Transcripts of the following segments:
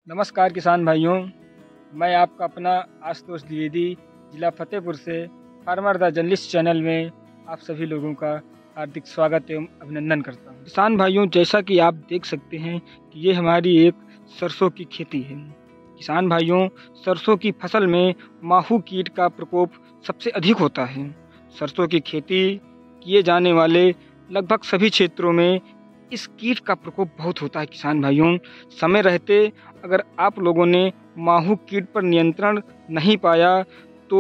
नमस्कार किसान भाइयों, मैं आपका अपना आशुतोष द्विवेदी जिला फतेहपुर से फार्मर द जर्नलिस्ट चैनल में आप सभी लोगों का हार्दिक स्वागत एवं अभिनंदन करता हूं। किसान भाइयों, जैसा कि आप देख सकते हैं कि ये हमारी एक सरसों की खेती है। किसान भाइयों, सरसों की फसल में माहू कीट का प्रकोप सबसे अधिक होता है। सरसों की खेती किए जाने वाले लगभग सभी क्षेत्रों में इस कीट का प्रकोप बहुत होता है। किसान भाइयों, समय रहते अगर आप लोगों ने माहू कीट पर नियंत्रण नहीं पाया तो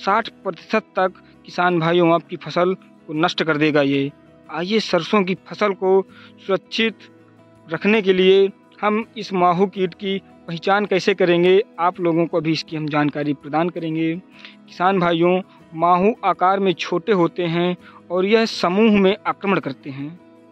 60% तक किसान भाइयों आपकी फसल को नष्ट कर देगा ये। आइए सरसों की फसल को सुरक्षित रखने के लिए हम इस माहू कीट की पहचान कैसे करेंगे, आप लोगों को भी इसकी हम जानकारी प्रदान करेंगे। किसान भाइयों, माहू आकार में छोटे होते हैं और यह समूह में आक्रमण करते हैं।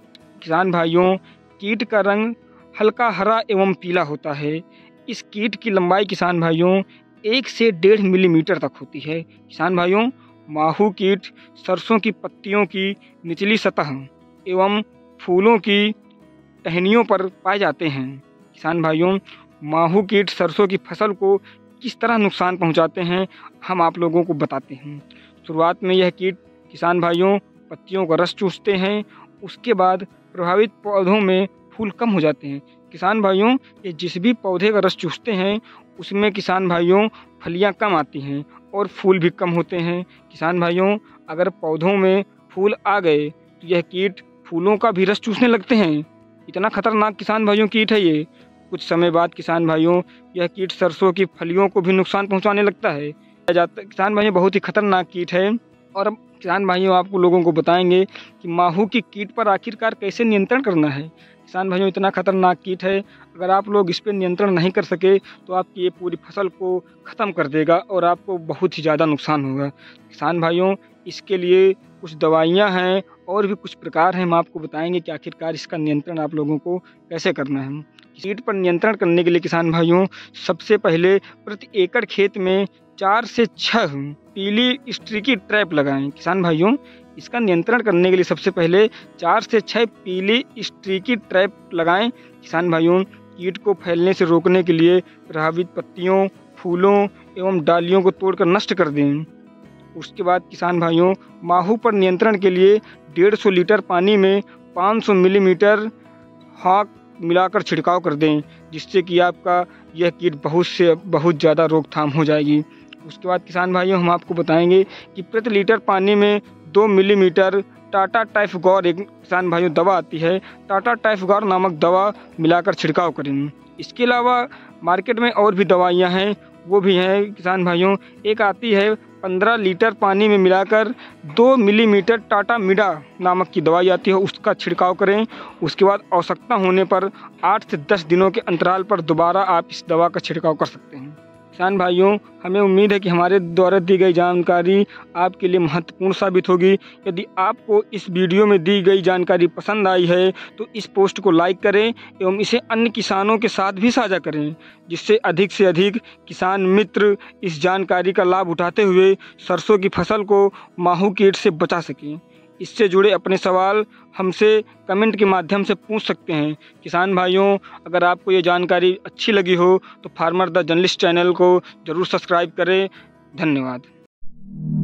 किसान भाइयों, कीट का रंग हल्का हरा एवं पीला होता है। इस कीट की लंबाई किसान भाइयों 1 से 1.5 मिलीमीटर तक होती है। किसान भाइयों, माहू कीट सरसों की पत्तियों की निचली सतह एवं फूलों की टहनियों पर पाए जाते हैं। किसान भाइयों, माहू कीट सरसों की फसल को किस तरह नुकसान पहुंचाते हैं, हम आप लोगों को बताते हैं। शुरुआत में यह कीट किसान भाइयों पत्तियों का रस चूसते हैं, उसके बाद प्रभावित पौधों में फूल कम हो जाते हैं। किसान भाइयों, ये जिस भी पौधे का रस चूसते हैं उसमें किसान भाइयों फलियां कम आती हैं और फूल भी कम होते हैं। किसान भाइयों, अगर पौधों में फूल आ गए तो यह कीट फूलों का भी रस चूसने लगते हैं। इतना खतरनाक किसान भाइयों कीट है ये। कुछ समय बाद किसान भाइयों यह कीट सरसों की फलियों को भी नुकसान पहुँचाने लगता है। किसान भाइयों, बहुत ही खतरनाक कीट है। और अब किसान भाइयों आपको लोगों को बताएंगे कि माहू की कीट पर आखिरकार कैसे नियंत्रण करना है। किसान भाइयों, इतना खतरनाक कीट है, अगर आप लोग इस पर नियंत्रण नहीं कर सके तो आपकी ये पूरी फसल को ख़त्म कर देगा और आपको बहुत ही ज़्यादा नुकसान होगा। किसान भाइयों, इसके लिए कुछ दवाइयाँ हैं और भी कुछ प्रकार हैं, हम आपको बताएंगे कि आखिरकार इसका नियंत्रण आप लोगों को कैसे करना है। कीट पर नियंत्रण करने के लिए किसान भाइयों सबसे पहले प्रति एकड़ खेत में 4 से 6 पीली स्टिकी ट्रैप लगाएं। किसान भाइयों, इसका नियंत्रण करने के लिए सबसे पहले 4 से 6 पीली स्टिकी ट्रैप लगाएं। किसान भाइयों, कीट को फैलने से रोकने के लिए प्रभावित पत्तियों, फूलों एवं डालियों को तोड़कर नष्ट कर दें। उसके बाद किसान भाइयों, माहू पर नियंत्रण के लिए 150 लीटर पानी में 500 मिलीमीटर हाक मिलाकर छिड़काव कर दें, जिससे कि आपका यह कीट बहुत ज़्यादा रोकथाम हो जाएगी। उसके बाद किसान भाइयों, हम आपको बताएंगे कि प्रति लीटर पानी में 2 मिलीमीटर टाटा टाइफगोर एक किसान भाइयों दवा आती है, टाटा टाइफगोर नामक दवा मिलाकर छिड़काव करें। इसके अलावा मार्केट में और भी दवाइयाँ हैं, वो भी हैं किसान भाइयों। एक आती है 15 लीटर पानी में मिलाकर 2 मिलीमीटर टाटा मिडा नामक की दवाई आती है, उसका छिड़काव करें। उसके बाद आवश्यकता होने पर 8 से 10 दिनों के अंतराल पर दोबारा आप इस दवा का छिड़काव कर सकते हैं। किसान भाइयों, हमें उम्मीद है कि हमारे द्वारा दी गई जानकारी आपके लिए महत्वपूर्ण साबित होगी। यदि आपको इस वीडियो में दी गई जानकारी पसंद आई है तो इस पोस्ट को लाइक करें एवं इसे अन्य किसानों के साथ भी साझा करें, जिससे अधिक से अधिक किसान मित्र इस जानकारी का लाभ उठाते हुए सरसों की फसल को माहू कीट से बचा सकें। इससे जुड़े अपने सवाल हमसे कमेंट के माध्यम से पूछ सकते हैं। किसान भाइयों, अगर आपको ये जानकारी अच्छी लगी हो तो फार्मर द जर्नलिस्ट चैनल को ज़रूर सब्सक्राइब करें। धन्यवाद।